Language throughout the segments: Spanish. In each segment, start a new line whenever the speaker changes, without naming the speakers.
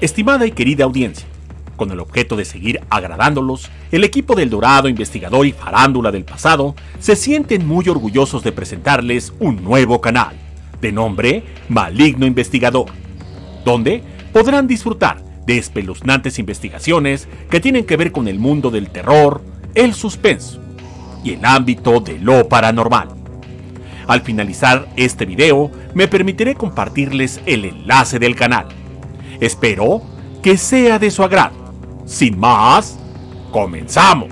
Estimada y querida audiencia, con el objeto de seguir agradándolos, el equipo del Dorado Investigador y Farándula del pasado se sienten muy orgullosos de presentarles un nuevo canal, de nombre Maligno Investigador, donde podrán disfrutar de espeluznantes investigaciones que tienen que ver con el mundo del terror, el suspenso y el ámbito de lo paranormal. Al finalizar este video, me permitiré compartirles el enlace del canal. Espero que sea de su agrado. Sin más, comenzamos.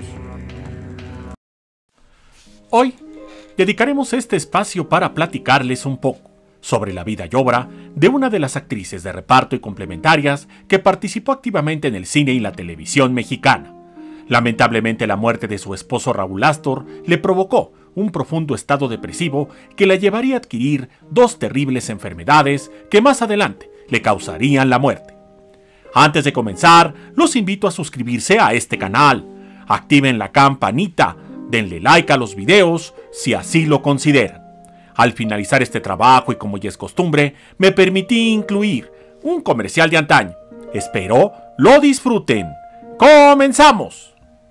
Hoy dedicaremos este espacio para platicarles un poco sobre la vida y obra de una de las actrices de reparto y complementarias que participó activamente en el cine y la televisión mexicana. Lamentablemente, la muerte de su esposo Raúl Astor le provocó un profundo estado depresivo que la llevaría a adquirir dos terribles enfermedades que más adelante le causarían la muerte. Antes de comenzar, los invito a suscribirse a este canal, activen la campanita, denle like a los videos si así lo consideran. Al finalizar este trabajo y como ya es costumbre, me permití incluir un comercial de antaño. Espero lo disfruten. ¡Comenzamos!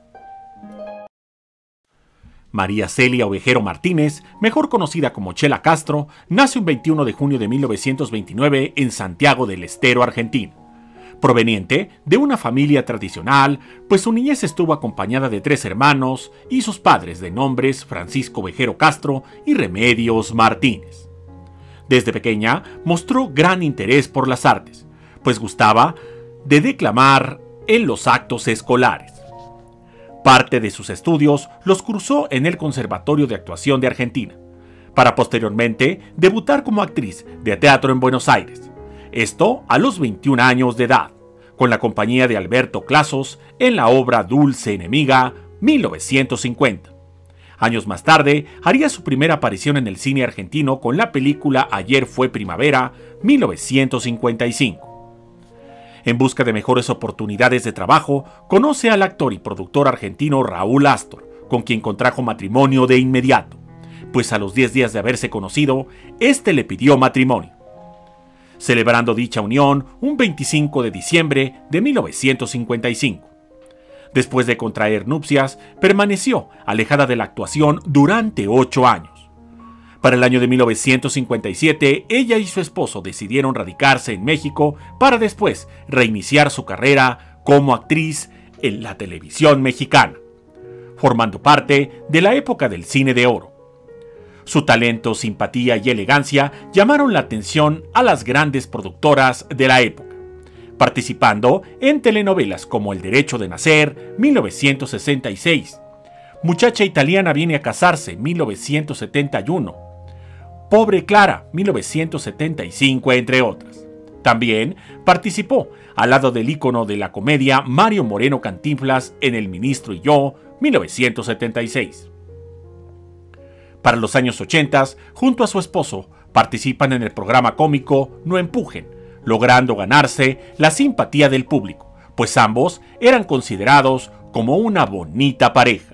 María Celia Ovejero Martínez, mejor conocida como Chela Castro, nace un 21 de junio de 1929 en Santiago del Estero, Argentina. Proveniente de una familia tradicional, pues su niñez estuvo acompañada de 3 hermanos y sus padres de nombres Francisco Ovejero Castro y Remedios Martínez. Desde pequeña mostró gran interés por las artes, pues gustaba de declamar en los actos escolares. Parte de sus estudios los cursó en el Conservatorio de Actuación de Argentina, para posteriormente debutar como actriz de teatro en Buenos Aires. Esto a los 21 años de edad, con la compañía de Alberto Clasos en la obra Dulce Enemiga, 1950. Años más tarde, haría su primera aparición en el cine argentino con la película Ayer fue primavera, 1955. En busca de mejores oportunidades de trabajo, conoce al actor y productor argentino Raúl Astor, con quien contrajo matrimonio de inmediato, pues a los 10 días de haberse conocido, este le pidió matrimonio. Celebrando dicha unión un 25 de diciembre de 1955. Después de contraer nupcias, permaneció alejada de la actuación durante 8 años. Para el año de 1957, ella y su esposo decidieron radicarse en México para después reiniciar su carrera como actriz en la televisión mexicana, formando parte de la época del cine de oro. Su talento, simpatía y elegancia llamaron la atención a las grandes productoras de la época, participando en telenovelas como El Derecho de Nacer, 1966, Muchacha Italiana viene a casarse, 1971, Pobre Clara, 1975, entre otras. También participó al lado del ícono de la comedia Mario Moreno Cantinflas en El Ministro y yo, 1976. Para los años 80, junto a su esposo, participan en el programa cómico No Empujen, logrando ganarse la simpatía del público, pues ambos eran considerados como una bonita pareja.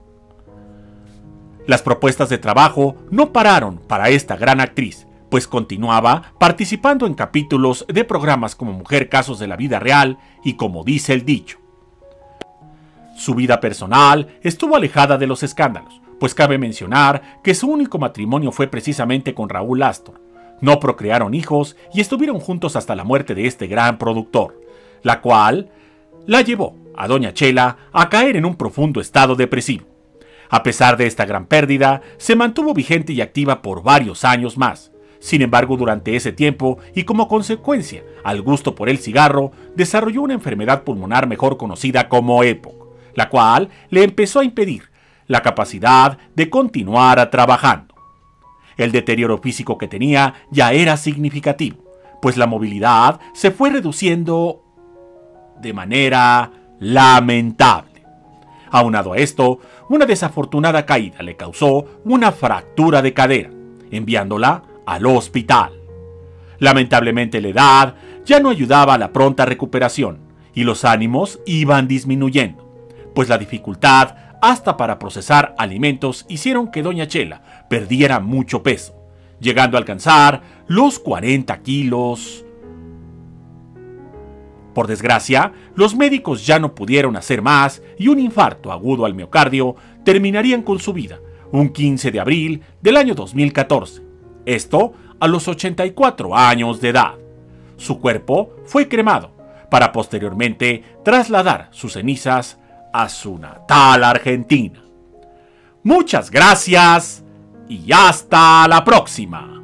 Las propuestas de trabajo no pararon para esta gran actriz, pues continuaba participando en capítulos de programas como Mujer Casos de la Vida Real y Como Dice el Dicho. Su vida personal estuvo alejada de los escándalos, pues cabe mencionar que su único matrimonio fue precisamente con Raúl Astor. No procrearon hijos y estuvieron juntos hasta la muerte de este gran productor, la cual la llevó a doña Chela a caer en un profundo estado depresivo. A pesar de esta gran pérdida, se mantuvo vigente y activa por varios años más. Sin embargo, durante ese tiempo, y como consecuencia al gusto por el cigarro, desarrolló una enfermedad pulmonar mejor conocida como EPOC, la cual le empezó a impedir la capacidad de continuar trabajando. El deterioro físico que tenía ya era significativo, pues la movilidad se fue reduciendo de manera lamentable. Aunado a esto, una desafortunada caída le causó una fractura de cadera, enviándola al hospital. Lamentablemente la edad ya no ayudaba a la pronta recuperación y los ánimos iban disminuyendo, pues la dificultad hasta para procesar alimentos hicieron que doña Chela perdiera mucho peso, llegando a alcanzar los 40 kilos Por desgracia, los médicos ya no pudieron hacer más y un infarto agudo al miocardio terminarían con su vida un 15 de abril del año 2014. Esto a los 84 años de edad. Su cuerpo fue cremado para posteriormente trasladar sus cenizas a su natal Argentina. Muchas gracias y hasta la próxima.